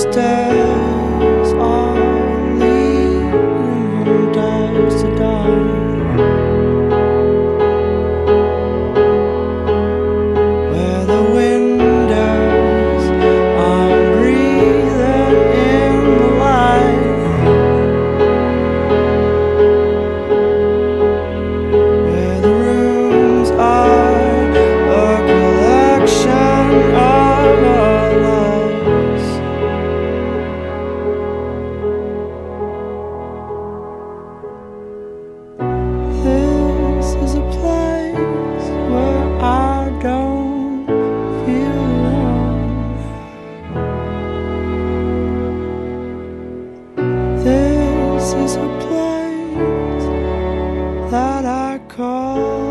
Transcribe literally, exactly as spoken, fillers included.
stairs are leading doors to dawn, where the windows are breathing in the light, where the rooms are a collection of our lives. This is a place where I don't feel alone. This is a place that I call